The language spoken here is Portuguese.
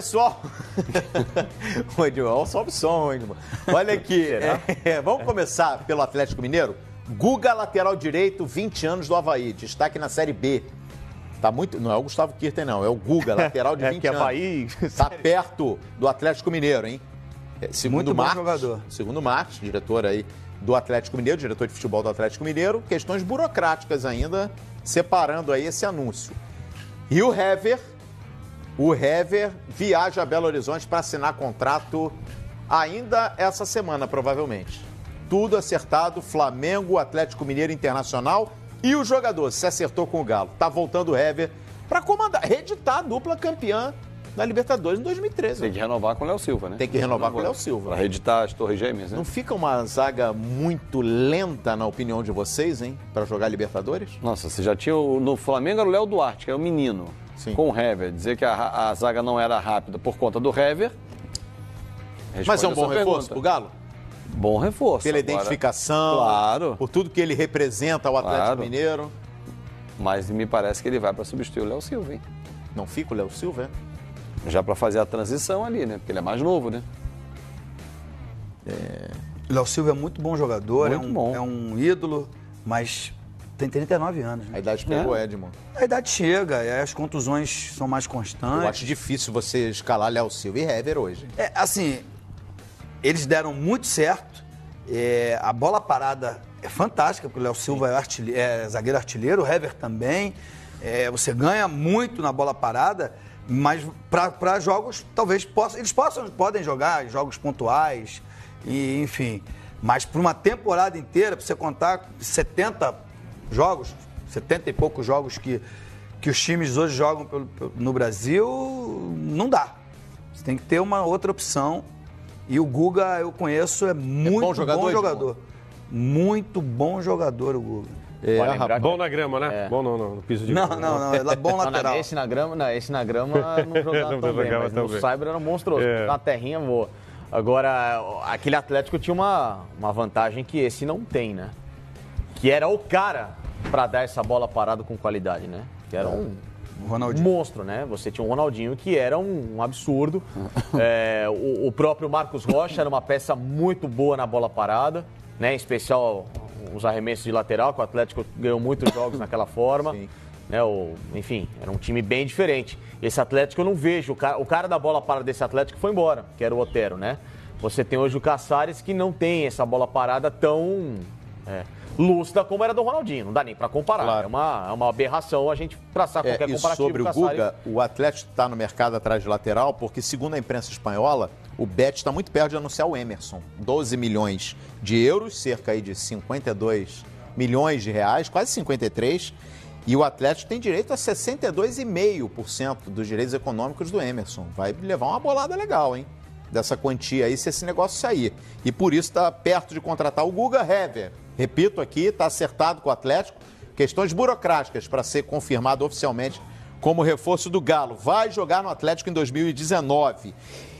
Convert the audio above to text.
pessoal. O Edmar, sobe o som, Edmar. Olha aqui, vamos começar pelo Atlético Mineiro. Guga, lateral direito, 20 anos do Avaí, destaque na Série B. Tá muito, não é o Gustavo Kirten, não, é o Guga, lateral de 20 anos. Avaí. Tá perto do Atlético Mineiro, hein? Segundo Marcos, diretor aí do Atlético Mineiro, diretor de futebol do Atlético Mineiro, questões burocráticas ainda, separando aí esse anúncio. E o Hever viaja a Belo Horizonte para assinar contrato ainda essa semana, provavelmente. Tudo acertado, Flamengo, Atlético Mineiro, Internacional e o jogador se acertou com o Galo. Tá voltando o Hever para comandar, reeditar a dupla campeã da Libertadores em 2013. Tem que renovar com o Léo Silva, né? Tem que renovar com o Léo Silva. Para reeditar as Torres Gêmeas, né? Não fica uma zaga muito lenta, na opinião de vocês, hein? Para jogar Libertadores? Nossa, você já tinha no Flamengo era o Léo Duarte, que é o menino. Sim. Com o Hever. Dizer que a zaga não era rápida por conta do Hever. Mas é um bom reforço pro Galo? Bom reforço. Pela identificação, claro. Por tudo que ele representa ao Atlético Mineiro. Mas me parece que ele vai para substituir o Léo Silva, hein? Não fica o Léo Silva, é? Já para fazer a transição ali, né? Porque ele é mais novo, né? O Léo Silva é muito bom jogador, bom. É um ídolo, mas tem 39 anos. Né? A idade pegou, Edmond. A idade chega, e as contusões são mais constantes. Eu acho difícil você escalar Léo Silva e Hever hoje. Assim, eles deram muito certo. A bola parada é fantástica, porque o Léo Silva é zagueiro artilheiro, o Hever também. Você ganha muito na bola parada, mas para jogos, talvez podem jogar jogos pontuais, e, enfim. Mas por uma temporada inteira, para você contar 70 jogos, 70 e poucos jogos que os times hoje jogam no Brasil, não dá. Você tem que ter uma outra opção. E o Guga, eu conheço, é muito bom jogador. Muito bom jogador, o Guga. Bom na grama, né? Bom no piso de grama. Não, é bom lateral. Esse na grama não jogava tão bem, mas no Cyber era monstruoso. Na terrinha voa. Agora, aquele Atlético tinha uma vantagem que esse não tem, né? Que era o cara para dar essa bola parada com qualidade, né? Que era um monstro, né? Você tinha um Ronaldinho que era um absurdo. O próprio Marcos Rocha era uma peça muito boa na bola parada, né? Em especial os arremessos de lateral, que o Atlético ganhou muitos jogos naquela forma. Sim. Né? Enfim, era um time bem diferente. Esse Atlético eu não vejo. O cara da bola parada desse Atlético foi embora, que era o Otero, né? Você tem hoje o Caçares, que não tem essa bola parada tão lúcida como era do Ronaldinho. Não dá nem para comparar. Claro. É uma aberração a gente traçar qualquer comparativo. Sobre o Guga, o Atlético está no mercado atrás de lateral, porque segundo a imprensa espanhola, o Bet está muito perto de anunciar o Emerson. 12 milhões de euros, cerca aí de 52 milhões de reais, quase 53. E o Atlético tem direito a 62,5% dos direitos econômicos do Emerson. Vai levar uma bolada legal, hein? Dessa quantia aí, se esse negócio sair. E por isso está perto de contratar o Guga. Hever. Repito aqui, está acertado com o Atlético. Questões burocráticas para ser confirmado oficialmente como reforço do Galo. Vai jogar no Atlético em 2019.